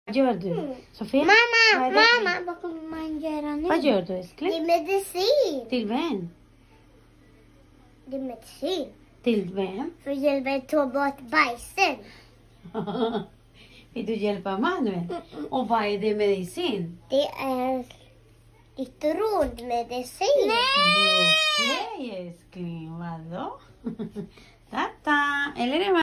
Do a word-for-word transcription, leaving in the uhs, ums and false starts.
Vad gör du? Sofia? Mamma, mamma, vad kommer man göra nu? Vad gör du, Det älskling? är medicin. Till vem? Det är medicin. Till vem? För att hjälpa att ta bort bajsen. Vill du hjälpa Manuel? Och vad är det medicin? Det är citronmedicin. Nej! Okej, älskling. Vadå? Tata. Eller är det